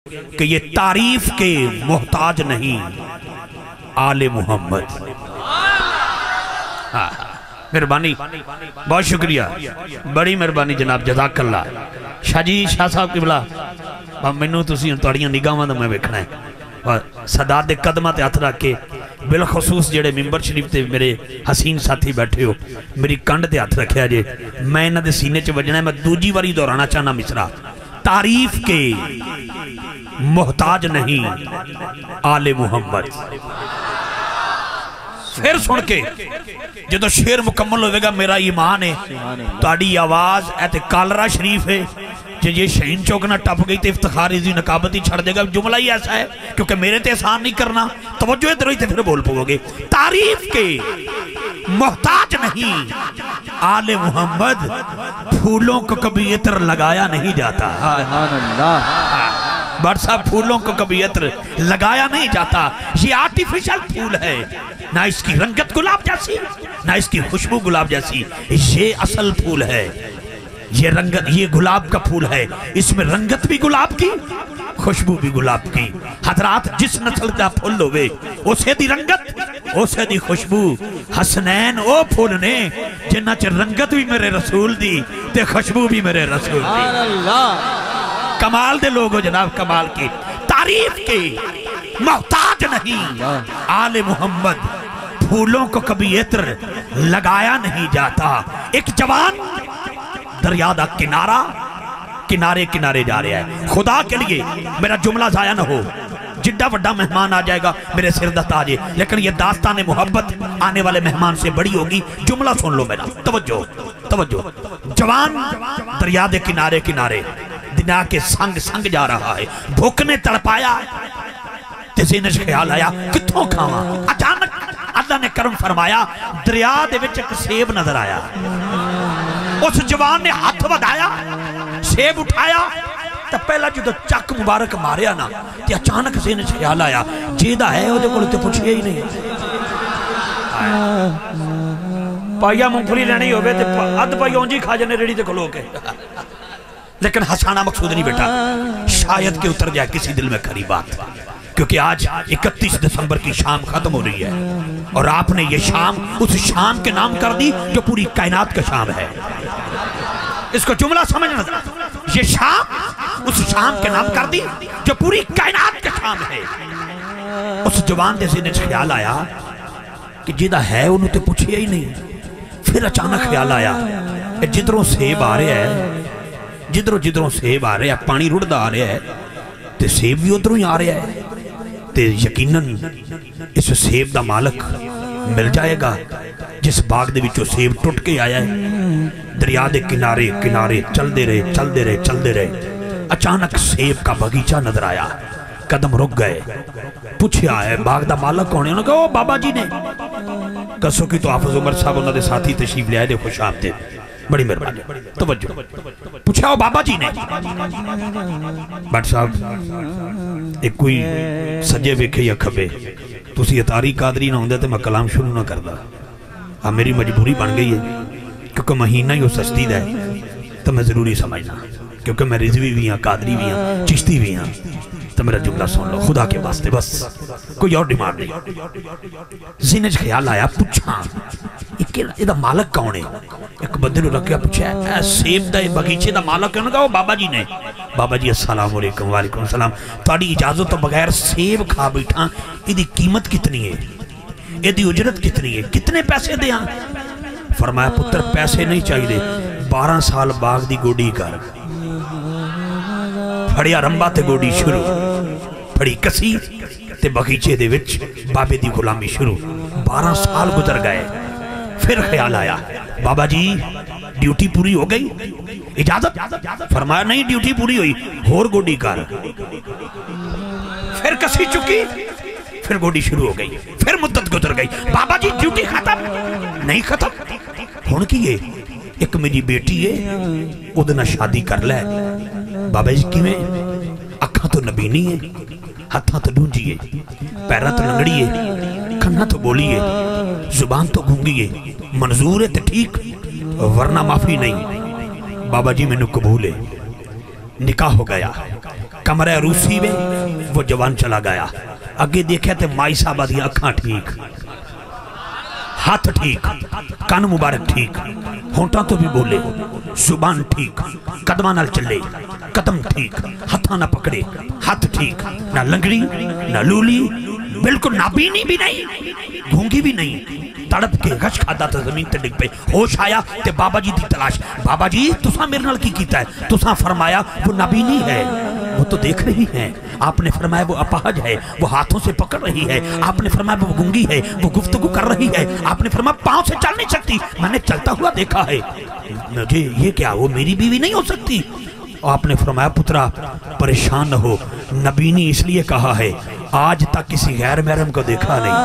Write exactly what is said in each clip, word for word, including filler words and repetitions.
کہ یہ تعریف کے محتاج نہیں آل محمد. مہربانی، بہت شکریہ، بڑی مہربانی جناب، جزاک اللہ. شاہ جی، شاہ صاحب کی بلا مینوں تسی تہاڈیاں نگاہاں دا میں ویکھنا ہے. صدات دے قدماں تے ہاتھ رکھ کے بالخصوص جڑے ممبر شریف تے میرے حسین ساتھی بیٹھے ہو، میری کنڈ تے ہاتھ رکھیا جے. میں انہاں دے سینے چ وجنا ہے. میں دوجی واری دہرانا چاہنا مصرع، تعریف کے محتاج نہیں آل محمد. پھر سن کے جدو شیر مکمل ہوئے گا، میرا ایمان ہے تاڑی آواز ایتے کالرہ شریف ہے کہ یہ شہین چوکنا ٹپ گئی تے افتخار ازی نقابتی چھڑ دے گا. جملہ ہی ایسا ہے کیونکہ میرے تے احسان نہیں کرنا. توجہ ادھر ہوئی تے پھر بول پو گے. تعریف کے محتاج نہیں آل محمد، پھولوں کو کبھی عطر لگایا نہیں جاتا. بڑھ صاحب، پھولوں کو کبھی عطر لگایا نہیں جاتا. یہ آرٹیفیشل پھول ہے، نہ اس کی رنگت گلاب جیسی، نہ اس کی خوشبو گلاب جیسی. یہ اصل پھول ہے. یہ رنگت، یہ گلاب کا پھول ہے. اس میں رنگت بھی گلاب کی، خوشبو بھی گلاب کی. حضرات، جس نسل کا پھول ہوئے اسے دی رنگت، اسے دی خوشبو. حسنین او پھول نے جنہ چ رنگت بھی میرے رسول دی تے خوشبو بھی میرے رسول دی. کمال دے لوگو جناب، کمال کی. تعریف کے محتاج نہیں آل محمد، پھولوں کو کبھی عطر لگایا نہیں جاتا. ایک جوان دریا دا کنارہ کنارے کنارے جا رہا ہے. خدا کے لیے میرا جملہ ضائع نہ ہو، جڈا وڈا مہمان آ جائے گا میرے سر دا تاج ہے، لیکن یہ داستان محبت آنے والے مہمان سے بڑی ہوگی. جملہ سن لو میرا، توجہ توجہ. جوان دریا دے کنارے کنارے دنیا کے سنگ سنگ جا رہا ہے. بھوک نے تڑپایا تے ذہنش خیال آیا کتھوں کھاواں. اچانک اللہ نے کرم فرمایا، دریا دے وچ ایک سیب نظر آیا. اس جوان نے ہاتھ ودایا، سیب اٹھایا تو پہلا جو چک مبارک ماریا نا تے اچانک ذہنش خیال آیا جیدہ ہے وہ دے کول تے پوچھئے ہی نہیں. پائیا مونگفلی لینی ہوئے تے اد پائیا اونجی کھا جانے ریڑی تے کھلو کے. لیکن ہسانا مقصود نہیں بیٹا، شاید کہ اتر جائے کسی دل میں کھری بات، کیونکہ آج اکتیس دسمبر کی شام ختم ہو رہی ہے اور آپ نے یہ شام اس شام کے نام کر دی جو پوری کائنات کا شام ہے. اس کو جملہ سمجھنا، یہ شام اس شام کے نام کر دی جو پوری کائنات کا شام ہے. اس جوان دے ذہن خیال آیا کہ جیدہ ہے انہوں تے پوچھیا ہی نہیں. پھر اچانک خیال آیا جدروں سیب آ رہے ہیں، جدروں جدروں سیب آ رہے ہیں، پانی رڑ دا آ رہے ہیں تے سیب بھی ادھروں ہی آ رہے ہیں تے یقیناً اس سیب دا مالک مل جائے گا جس باغ دے وچوں سیب ٹوٹ کے آیا ہے. دریا دے کنارے کنارے چل دے رہے چل دے رہے چل دے رہے. اچانک سیب کا باغیچہ نظر آیا. قدم رک گئے، پوچھیا ہے باغ دا مالک کون ہے؟ انہوں نے کہا وہ بابا جی نے. کسو کی تو حافظ عمر صاحب انہوں نے ساتھی تشریف لے آئے دے، خوش آپ دے، بڑی مہربانی. توجہ. پوچھا وہ بابا جی نے. بٹ صاحب ایک کوئی سجے ویکھے یا کھبے تسی اتاری قادری نہ ہوندے تے میں کلام شروع نہ کردا. ہاں میری مجبوری بن گئی ہے کیونکہ مہینہ ہی وہ سجدی دا ہے تو میں ضروری سمجھنا، کیونکہ میں رضوی بھی ہاں، قادری بھی ہاں، چشتی بھی ہاں. تو میرا جملہ سن لو خدا کے واسطے، بس کوئی اور ڈیمانڈ نہیں. ذہنچ خیال آیا، پوچھا یہ دا مالک کون ہے؟ ایک بندے نے رکھیا پوچھا اے سیب دا باغیچے دا مالک ہے؟ انہوں نے کہا وہ بابا جی نے. بابا جی السلام علیکم. وعلیکم السلام. تھوڑی اجازت تو بغیر سیب کھا بیٹھا، یہ دی قیمت کتنی ہے، یہ دی اجرت کتنی ہے، کتنے پیسے دے ہاں؟ فرمایا پتر پیسے نہیں چاہیے دے، بارہ سال باغ دی گوڑی کر. پھڑیا رمبا تے گوڑی شروع، پھڑی کسی تے باغیچے دے وچ بابے دی غلامی شروع. بارہ سال گزر گئے. پھر خیال آیا بابا جی ڈیوٹی پوری ہو گئی، اجازت؟ فرمایا نہیں ڈیوٹی پوری ہوئی، ہور گوڑی کر. پھر کسی چکی، پھر گوڑی شروع ہو گئی. پھر مدت گزر گئی. بابا جی ڈیوٹی ختم؟ نہیں ختم. ہون کی ہے ایک میری بیٹی ہے ادھنا شادی کر لے. بابا جی کی میں اکھاں تو نبینی ہے، ہتھاں تو ڈونجی ہے، پیرہ تو لنگڑی ہے، کھنا تو بولی ہے، زبان تو گھونگی ہے. منظور ہے تو ٹھیک ورنہ معافی نہیں. بابا جی میں نے قبول ہے. نکاح ہو گیا. कमरे रूसी में वो जवान चला गया। अगे देखा तो माई साहबा दी अखां ठीक, हाथ ठीक, कान मुबारक ठीक, होंठा तो भी बोले, जुबान ठीक, कदमां नाल चले, कदम ठीक, हथा ना पकड़े, हाथ ठीक, ना लंगड़ी ना लूली, बिल्कुल नाबीनी भी नहीं, गूंगी भी नहीं। तड़प के गश खादा तो जमीन ते डिग पे। होश आया ते बाबा जी दी तलाश। बाबा जी तुसा मेरे नाल की कीता है? तुसा फरमाया वो नाबीनी है, वो तो देख रही है। आपने फरमाया वो अपाहज है, वो हाथों से पकड़ रही है। आपने फरमाया वो गूंगी है, वो गुफ्तगू कर रही है। आपने फरमाया पांव से चल नहीं सकती, मैंने चलता हुआ देखा है। मुझे ये क्या, वो मेरी बीवी नहीं हो सकती? आपने फरमाया पुत्रा परेशान न हो, नबीनी इसलिए कहा है आज तक किसी गैर महरम को देखा नहीं।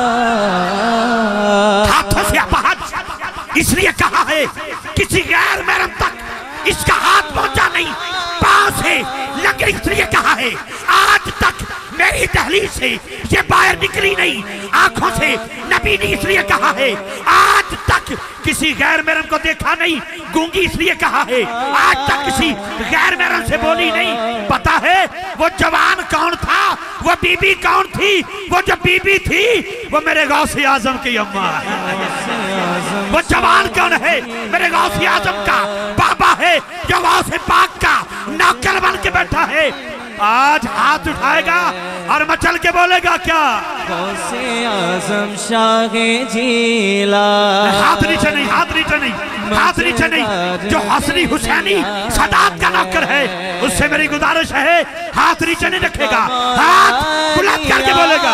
हाथों से अपाहज इसलिए कहा है किसी गैर महरम तक इसका हाथ पहुंचा नहीं। पांव से लकड़ी इसलिए कहा है आज तक मेरी दहलीज से ये बाहर निकली नहीं। आंखों से नबीनी इसलिए कहा है आज तक किसी गैर महरम को देखा नहीं। गूंगी इसलिए कहा है आज तक किसी गैर महरम से बोली नहीं। पता है वो जवान कौन था, वो बीबी कौन थी? वो जो बीबी थी वो मेरे गौसे आजम की अम्मा है। वो जवान कौन है? मेरे गौसे आजम का बाबा है, जो गौसे पाक का नौकर बन के बैठा है। आज हाथ उठाएगा और मचल के बोलेगा क्या? गौसे आजम शाहे जीला। हाथ नीचे नहीं, हाथ नीचे नहीं, हाथ नीचे नहीं। जो हसनी हुसैनी सदात का नौकर है उससे मेरी गुजारिश है हाथ नीचे नहीं रखेगा, हाथ बुलंद करके बोलेगा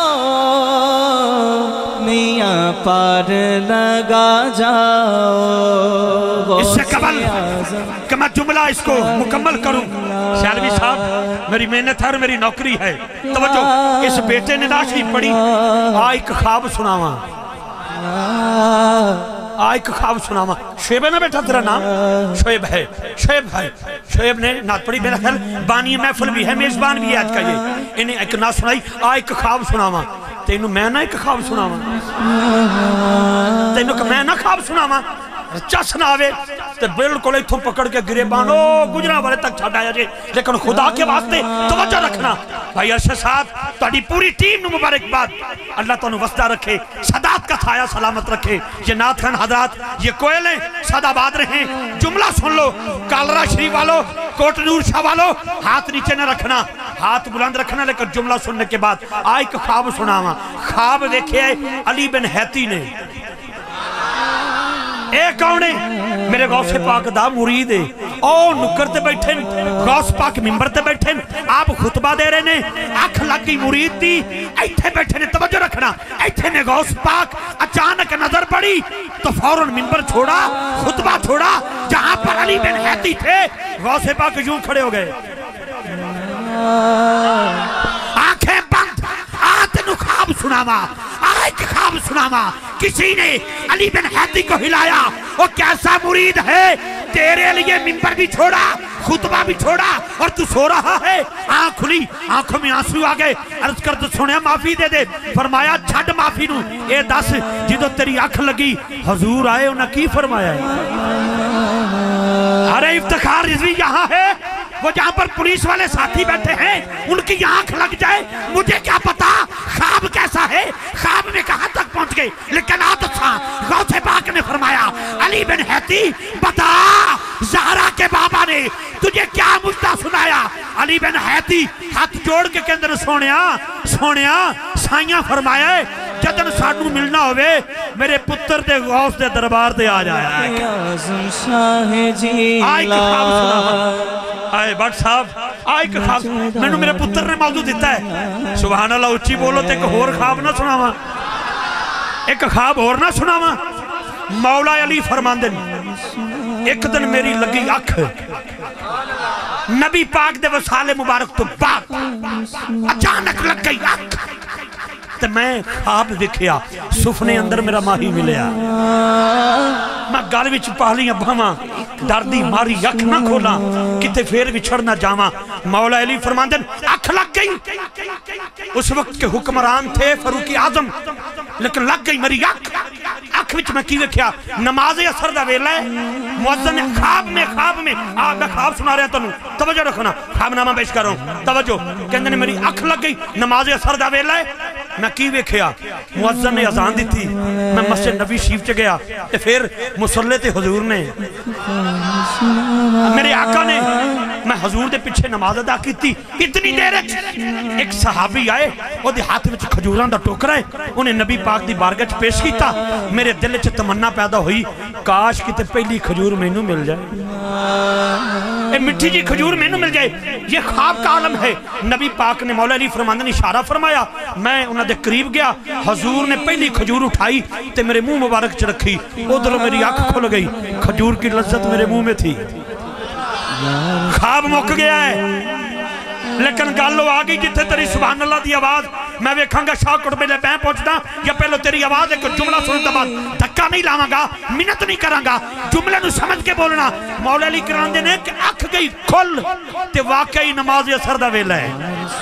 मियां पार लगा जाओ। इससे कबल कि मैं जुमला इसको मुकम्मल करूं, शालवी साहब मेरी मेहनत है और मेरी नौकरी है। तवज्जो, इस बेटे ने नाशी पढ़ी। आ एक ख्वाब सुनावा, आ एक ख्वाब सुनावा। शोएब है ना बेटा तेरा नाम? शोएब है, शोएब है। शोएब ने नात पढ़ी, मेरा ख्याल बानी महफिल भी है, मेजबान भी है आज का। ये इन्हें एक नात सुनाई, आ एक ख्वाब सुनावा। तेनू मैं ना एक ख्वाब सुनावा, तेनू मैं ना ख्वाब सुनावा। चस ना आवे ते बिल्कुल इथों पकड़ के गिरेबान ओ गुजरा वाले तक छड़ आया जे। लेकिन खुदा के वास्ते तवज्जो रखना। भाई अरशद साहब तुहाडी पूरी टीम नू मुबारकबाद। अल्लाह तुहानू वसदा रखे, सदात का छाया सलामत रखे। ये नाथ खान हजरात ये कोयले सदाबाद रहे। जुमला सुन लो, कालरा शरीफ वालों, कोट नूर शाह वालों, हाथ नीचे न रखना, हाथ बुलंद रखना। लेकिन जुमला सुनने के बाद आ एक ख्वाब सुनावा। ख्वाब देखे अली बिन हैती ने। ए कौन है? मेरे गौसे पाक दा मुरीद है। ओ नुक्कर ते बैठे ने, गौस पाक मिंबर ते बैठे ने, आप खुतबा दे रहे ने, अख लग गई मुरीद दी, ऐथे बैठे ने। तवज्जो रखना, ऐथे ने गौस पाक अचानक नजर पड़ी तो फौरन मिंबर छोड़ा, खुतबा छोड़ा। जहां पर अली बिन हैती थे गौसे पाक यूं खड़े हो गए, आंखें बंद। आ तेनू ख्वाब सुनावा, आ एक ख्वाब सुनावा। किसी ने अली बिन हैती को हिलाया, वो कैसा मुरीद है, तेरे लिए मिंबर भी छोड़ा, खुतबा भी छोड़ा और तू सो रहा है। आंख खुली, आंखों में आंसू आ गए। अर्ज कर तो सुनिया माफी दे दे। फरमाया छड़ माफी नू, ए दस जिदों तेरी अख लगी हजूर आए उन्हें की फरमाया? अरे इफ्तिखार रिजवी यहाँ है, वो जहाँ पर पुलिस वाले साथी बैठे हैं उनकी आंख लग जाए। मुझे क्या पता ख्वाब कैसा है, ख्वाब में कहां तक पहुंच गए। लेकिन आदत था गौसे पाक ने फरमाया अली बिन हैती बता ज़हरा के बाबा ने तुझे क्या मुद्दा सुनाया? अली बिन हैती हाथ जोड़ के कहंदे सोनिया सोनिया साइयां फरमाया जदन सानू मिलना होवे मेरे पुत्र दे गौस दे दरबार ते आ जाया। आए भट्ट साहब आए एक ख्वाब मैनू मेरे पुत्र ने मौजू दिता है। सुभान अल्लाह, उच्ची बोलो तो एक होर ख्वाब ना सुनावा, एक ख्वाब होर ना सुनावा। मौला अली फरमांदे एक दिन मेरी लगी अख नबी पाक दे वसाले मुबारक तो बाद अचानक लग गई अख ते मैं ख्वाब देखिया सुफने अंदर मेरा माही मिलिया। मैं गल विच पालियां बावां डरदी मारी अख ना खोला किते फिर विछड़ ना जावा। मौला अली फरमांदे अख लग गई। उस वक्त के हुक्मरान थे फरूकी आजम, लेकिन लग गई मेरी अख। अख اکھ وچ میں کی ویکھیا نماز اثر دا ویلا ہے مؤذن نے خواب میں خواب میں آپ میں خواب سنا رہا تنوں توجہ رکھنا خواب نامہ پیش کر رہا ہوں توجہ کہندے نے میری اکھ لگ گئی نماز اثر دا ویلا ہے میں کی ویکھیا مؤذن نے اذان دی تھی میں مسجد نبی شریف چ گیا تے پھر مصلی تے حضور نے میرے آقا نے میں حضور دے پیچھے نماز ادا کی تھی اتنی دیر ایک صحابی آئے وہ دے ہاتھ وچ کھجوراں دا ٹوکرا ہے انہیں نبی پاک دی بارگاہ چ پیش کیتا میرے دل چ تمنا پیدا ہوئی کاش کتے پہلی کھجور مینوں مل جائے اے مٹھی جی کھجور مینوں مل جائے یہ خواب کا عالم ہے نبی پاک نے مولا علی فرماندے نے اشارہ فرمایا میں انہاں دے قریب گیا حضور نے پہلی کھجور اٹھائی تے میرے منہ مبارک چ رکھی ادھر میری آنکھ کھل گئی کھجور کی لذت میرے منہ میں تھی خواب مک گیا ہے لیکن گالو آگئی جتے تیری سبحان اللہ دی آواز میں ویکھاں گا شاہ کٹ میں پہن پہنچنا یا پہلو تیری آواز ایک جملہ سنتا بعد دھکا نہیں لاواں گا منت نہیں کراں گا جملے نو سمجھ کے بولنا مولا علی کران دے نے کہ اکھ گئی کھل تے واقعی نماز اثر دا ویلا ہے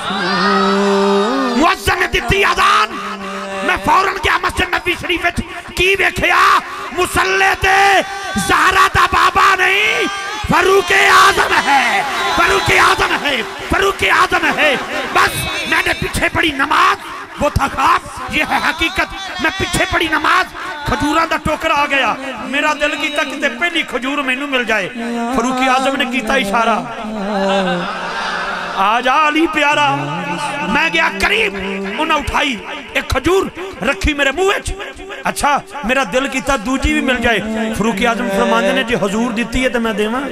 مؤذن نے دتی اذان میں فوراں گیا مسجد نبی شریف وچ کی ویکھیا مصلی تے زہرا دا بابا نہیں فاروق اعظم ہے فاروق اعظم ہے فاروق اعظم ہے بس میں نے پیچھے پڑھی نماز وہ تھا خواب یہ ہے حقیقت میں پیچھے پڑھی نماز کھجوراں دا ٹوکر آ گیا میرا دل کیتا کہ پہلی کھجور مینوں مل جائے فاروق اعظم نے کیتا اشارہ آجا علی پیارا میں گیا قریب انہاں اٹھائی ایک کھجور رکھی میرے منہ وچ اچھا میرا دل کیتا دوجی بھی مل جائے فاروق اعظم فرماندے نے جی حضور دیتی ہے تو میں دیواں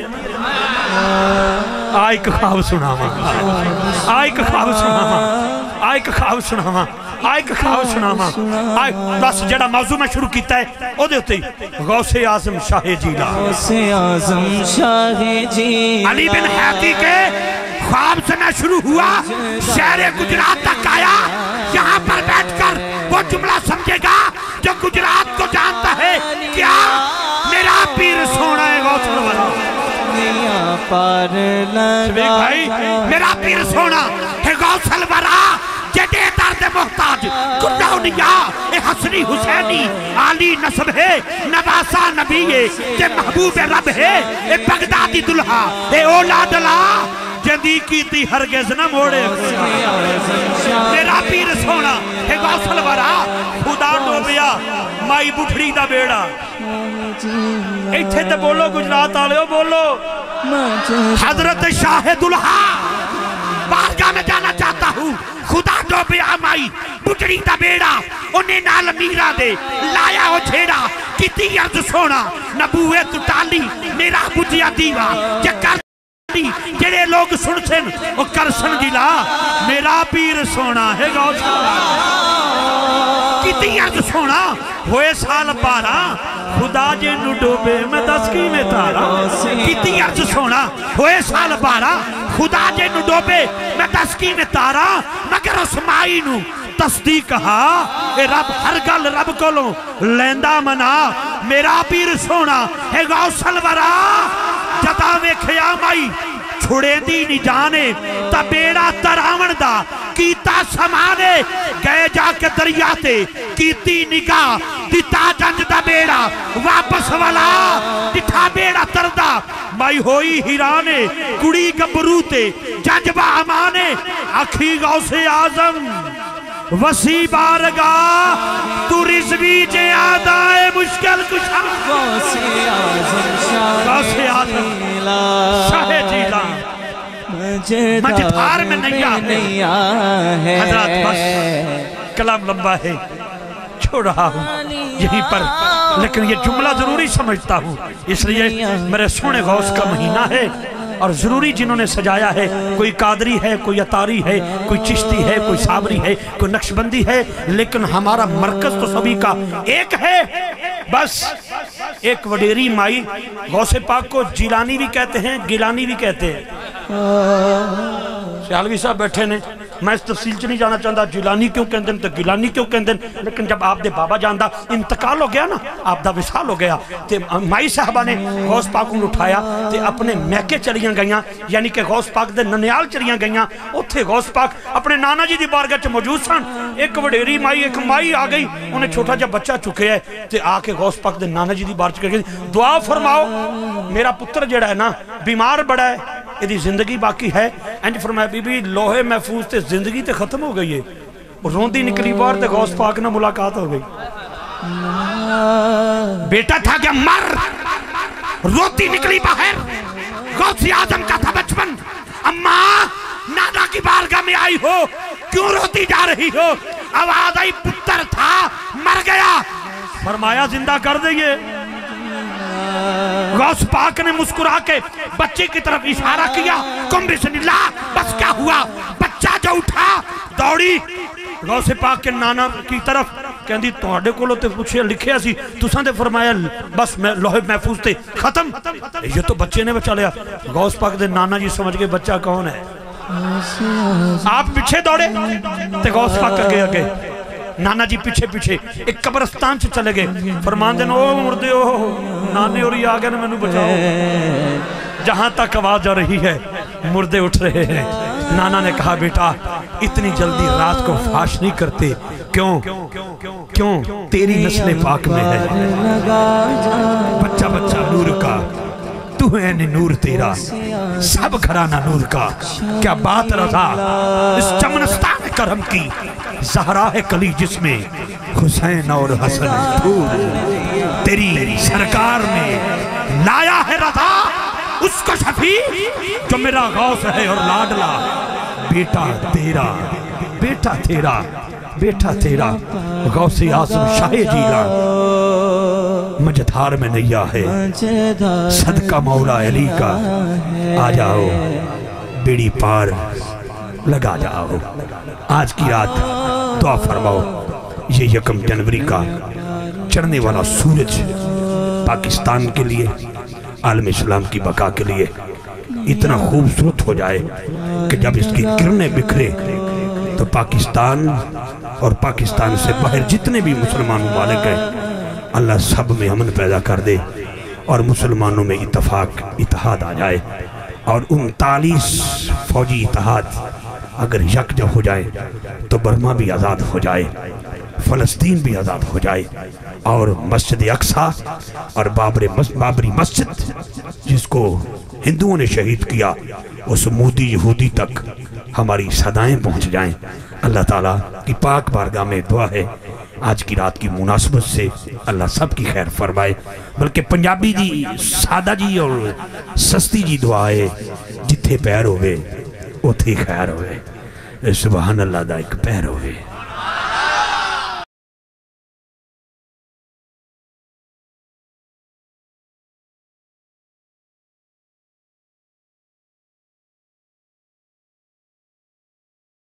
آئے ایک خواب سناواں آئے ایک خواب سناواں آئے ایک خواب سناواں آئے ایک خواب سناواں آئے بس جڑا موضوع میں شروع کیتا ہے او دے ہوتے ہی غوث اعظم شاہ جیلان غوث اعظم شاہ جیلان علی بن حیاتی کے خواب سے میں شروع ہوا شہر گجرات تک آیا یہاں پر بیٹھ کر وہ جملہ سمجھے گا جو گجرات کو جانتا ہے کیا میرا پیر سونا ہے غوث الورا میرا پیر سونا ہے غوث الورا جدے درد محتاج کلونیا اے حسنی حسینی عالی نسب ہے نواسا نبی ہے کہ محبوب رب ہے اے بغدادی دلہا اے اولاد اللہ جندی کی تی ہرگز نہ موڑے میرا پیر سونا ہے غوث الورا خدا ڈوبیا مائی بٹھڑی دا بیڑا ایتھے تے بولو گجرات آلے ہو بولو حضرت شاہ دلہا بارگاہ میں جانا چاہتا ہوں خدا ڈوبیا مائی بٹھڑی دا بیڑا انہیں نال میرا دے لایا ہو چھیڑا کتی عرض سونا نبوت ٹالی میرا بجیا دیوا جکر جڑے لوگ سنسن وہ کرسن گلا میرا پیر سونا ہے غوث کتی عرض سونا ہوئے سال بارہ خدا جے نو ڈوبے میں دسکی میں تارا کتی عرض سونا ہوئے سال بارہ خدا جے نو ڈوبے میں دسکی میں تارا مگر اسمائی نو تصدیق کہا اے رب ہر گل رب کولوں لیندہ منا میرا پیر سونا ہے غوث الورا جدا ویکھیا مائی چھوڑے دی نہیں جانے تا بیڑا تراون دا کیتا سمانے گئے جا کے دریاتے کیتی نگاہ دیتا جنج دا بیڑا واپس والا دٹھا بیڑا تردہ مائی ہوئی ہیرانے کڑی گبروتے جنج با امانے اکھی غوث اعظم وسیع بارگاہ تو رضوی جے آدائے مشکل کشا غوث اعظم شاہ جیلان شاہ جیلان مجدھار میں نہیں ہے حضرات بس کلام لمبا ہے چھوڑ رہا ہوں یہیں پر لیکن یہ جملہ ضروری سمجھتا ہوں اس لیے میرے سونے غوث کا مہینہ ہے اور ضروری جنہوں نے سجایا ہے کوئی قادری ہے کوئی عطاری ہے کوئی چشتی ہے کوئی صابری ہے کوئی نقشبندی ہے لیکن ہمارا مرکز تو سبھی کا ایک ہے بس ایک وڈیری مائی غوث پاک کو جیلانی بھی کہتے ہیں گیلانی بھی کہتے ہیں سیالوی صاحب بیٹھے نے میں اس تفصیل چ نہیں جانا چاہتا جیلانی کیوں کہندے تے گیلانی کیوں کہندے، لیکن جب آپ دے بابا جان دا انتقال ہو گیا نا، آپ دا وصال ہو گیا تے مائی صاحبہ نے غوث پاک کو اٹھایا تے اپنے میکے چلیاں گئیاں، یعنی کہ غوث پاک دے ننیال چلیاں گئیاں، اتھے غوث پاک اپنے نانا جی دی بارگاہ چ موجود سن۔ ایک وڈیری مائی ایک مائی آ گئی، انہیں چھوٹا جب بچہ چکے ہے تے آ کے غوث پاک دے نانا جی دی بارگاہ چ گئی، دعا فرماؤ میرا پتر جڑا ہے نا بیمار بڑا ہے، یہ زندگی باقی ہے۔ انج فرمایا بی بی لوہے محفوظ تے زندگی تے ختم ہو گئی ہے، روندی نکلی بار تے غوث پاک نہ ملاقات ہو گئی۔ بیٹا تھا کہ مر، روتی نکلی باہر، غوث اعظم کا تھا بچپن، اماں نانا کی بارگاہ میں آئی ہو کیوں روتی جا رہی ہو؟ آواز آئی پتر تھا مر گیا، فرمایا زندہ کر دئیے۔ غوث پاک نے مسکرا کے بچے کی طرف اشارہ کیا، کم بسم اللہ، بس کیا ہوا؟ بچہ جو اٹھا دوڑی غوث پاک کے نانا کی طرف، کہندی تواڈے کولوں تے پوچھے لکھیا سی، تساں تے فرمایا بس میں لوہے محفوظ تے ختم، یہ تو بچے نے بچا لیا۔ غوث پاک دے نانا جی سمجھ کے بچہ کون ہے؟ آپ پیچھے دوڑے تے غوث پاک اگے اگے، نانا جی پیچھے پیچھے ایک قبرستان سے چلے گئے، فرمان دین او مردے او نانے اور یہ آگے نا میں نو بچاؤ۔ جہاں تک آواز آ رہی ہے مردے اٹھ رہے ہیں۔ نانا نے کہا بیٹا اتنی جلدی رات کو فاش نہیں کرتے، کیوں کیوں تیری نسل پاک میں ہے، بچہ بچہ نور کا، تو ہے نور تیرا، سب گھرانہ نور کا، کیا بات رضا اس چمنستان کرم کی، زہرا ہے کلی جس میں حسین اور حسن پھول، تیری سرکار میں لایا ہے رضا اس کو شفیع جو میرا غوث ہے اور لاڈلا، بیٹا تیرا بیٹا تیرا بیٹا تیرا غوث اعظم شاہ جیلان مجدھار میں نیا ہے، صدقہ مولا علی کا، آ جاؤ بیڑی پار لگا جاؤ۔ آج کی رات دعا فرماؤ، یہ یکم جنوری کا چڑھنے والا سورج پاکستان کے لیے، عالم اسلام کی بقا کے لیے اتنا خوبصورت ہو جائے کہ جب اس کی کرنیں بکھرے تو پاکستان اور پاکستان سے باہر جتنے بھی مسلمان ممالک ہیں اللہ سب میں امن پیدا کر دے اور مسلمانوں میں اتفاق اتحاد آ جائے، اور انتالیس فوجی اتحاد اگر یکجا ہو جائے تو برما بھی آزاد ہو جائے، فلسطین بھی آزاد ہو جائے، اور مسجد اقصیٰ اور بابری مسجد جس کو ہندوؤں نے شہید کیا اس مودی یہودی تک ہماری صدائیں پہنچ جائیں۔ اللہ تعالیٰ کی پاک بارگاہ میں دعا ہے آج کی رات کی مناسبت سے اللہ سب کی خیر فرمائے، بلکہ پنجابی جی سادہ جی اور سستی جی دعا ہے، جتھے پیر ہوئے اتھے خیر ہوئے، سبحان اللہ دا ایک پیر ہوئے۔